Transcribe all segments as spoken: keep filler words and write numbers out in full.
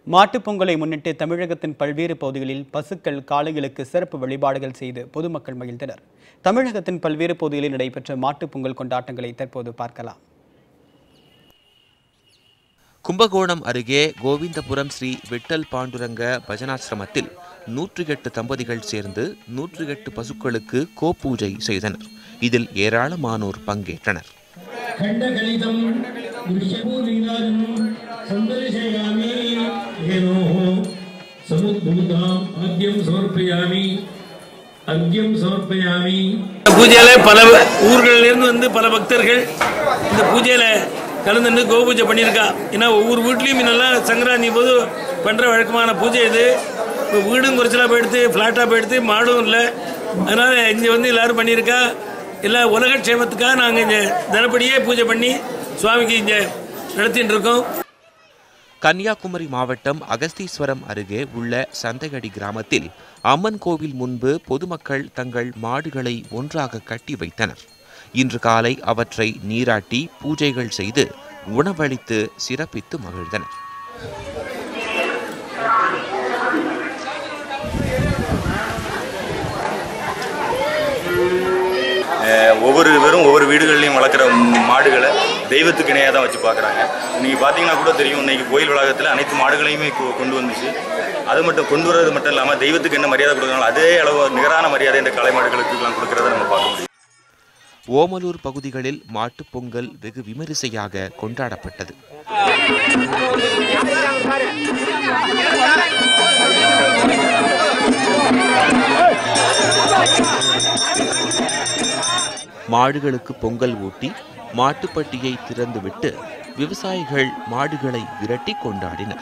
மாட்டுப் பொங்கலை முன்னிட்டு தமிழகத்தின் பல்வேறு பகுதிகளில் பசுக்கள் காளைகளுக்கு சிறப்பு வழிபாடுகள் செய்து பொதுமக்கள் மகிழ்ந்தனர். தமிழகத்தின் பல்வேறு பகுதிகளில் நடைபெற்ற மாட்டுப் பொங்கல் கொண்டாட்டங்களை தற்போது பார்க்கலாம். கும்பகோணம் அருகே கோவிந்தபுரம் ஸ்ரீ விட்டல் பாண்டுரங்க பஜனாசிரமத்தில் நூற்றி எட்டு தம்பதிகள் சேர்ந்து நூற்றி எட்டு பசுக்களுக்கு கோபூஜை செய்தனர். இதில் ஏராளமானோர் பங்கேற்றனர். பூஜையில பல ஊர்களிலிருந்து வந்து பல பக்தர்கள் இந்த பூஜையில கலந்து கோபூஜை பண்ணியிருக்கா. ஏன்னா ஒவ்வொரு வீட்லையும் முன்னெல்லாம் சங்கராந்தி போது பண்ணுற வழக்கமான பூஜை இது. இப்போ வீடும் குறைச்சலாக போயிடுத்து, ஃப்ளாட்டாக போயிடுத்து, மாடும் இல்லை. அதனால் இங்கே வந்து எல்லோரும் பண்ணியிருக்கா. எல்லா உலக க்ஷேமத்துக்காக நாங்கள் இங்கே தினப்படியே பூஜை பண்ணி சுவாமிக்கு இங்கே நடத்திட்டு இருக்கோம். கன்னியாகுமரி மாவட்டம் அகஸ்தீஸ்வரம் அருகே உள்ள சந்தையடி கிராமத்தில் அம்மன் கோவில் முன்பு பொதுமக்கள் தங்கள் மாடுகளை ஒன்றாக கட்டி வைத்தனர். இன்று காலை அவற்றை நீராட்டி பூஜைகள் செய்து உணவளித்து சிறப்பித்து மகிழ்ந்தனர். ஒவ்வொருவரும் ஒவ்வொரு வீடுகள்லையும் வளர்க்குற மாடுகளை தெய்வத்துக்கு இணையாக தான் வச்சு பார்க்குறாங்க. நீங்கள் பார்த்தீங்கன்னா கூட தெரியும், இன்றைக்கி கோயில் வளாகத்தில் அனைத்து மாடுகளையுமே கொண்டு வந்துச்சு. அது மட்டும் கொண்டு வர்றது மட்டும் இல்லாமல் தெய்வத்துக்கு என்ன மரியாதை கொடுக்குறாங்களோ அதே அளவு நிகரான மரியாதை இந்த கலை மாடுகளுக்கு கொடுக்கறத நம்ம பார்க்க முடியும். ஓமலூர் பகுதிகளில் மாட்டுப் பொங்கல் வெகு விமரிசையாக கொண்டாடப்பட்டது. மாடுகளுக்கு பொங்கல் ஊட்டி மாட்டுப்பட்டியை திறந்துவிட்டு விவசாயிகள் மாடுகளை விரட்டி கொண்டாடினர்.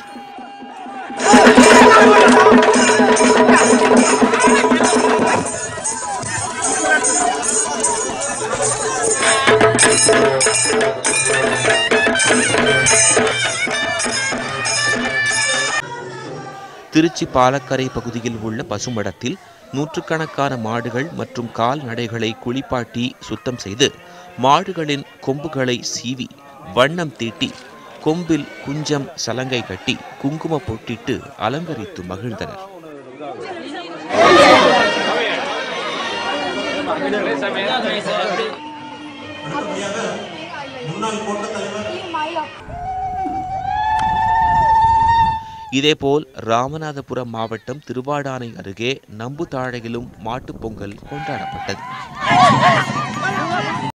திருச்சி பாலக்கரை பகுதியில் உள்ள பசுமடத்தில் நூற்றுக்கணக்கான மாடுகள் மற்றும் கால்நடைகளை குளிப்பாட்டி சுத்தம் செய்து மாடுகளின் கொம்புகளை சீவி வண்ணம் தீட்டி கொம்பில் குஞ்சம் சலங்கை கட்டி குங்கும பொட்டிட்டு அலங்கரித்து மகிழ்ந்தனர். இதேபோல் ராமநாதபுரம் மாவட்டம் திருவாடானை அருகே நம்புதாழையிலும் மாட்டுப் பொங்கல் கொண்டாடப்பட்டது.